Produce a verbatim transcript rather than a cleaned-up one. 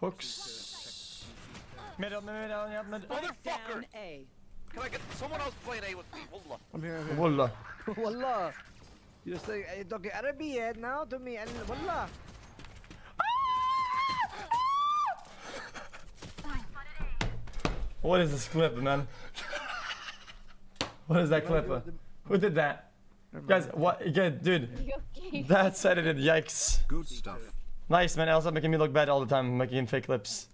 Hooks. Middle, middle, yeah, middle. Motherfucker! Can I get someone else playing A with me? Wallah. I'm here, I'm here. Wallah. Wallah. You say, you're talking Arabic now to me, and Wallah. What is this clip, man? What is that clip? Who did that? Guys, what? Yeah, dude. That's edited. Yikes. Good stuff. Nice, man. Elsa making me look bad all the time, making fake clips.